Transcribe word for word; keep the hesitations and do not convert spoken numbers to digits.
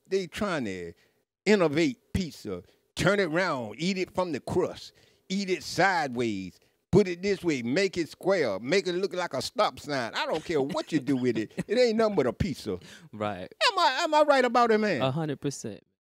they trying to innovate pizza, turn it around, eat it from the crust, eat it sideways, put it this way, make it square, make it look like a stop sign. I don't care what you do with it. It ain't nothing but a pizza. Right. Am I am I right about it, man? A hundred percent.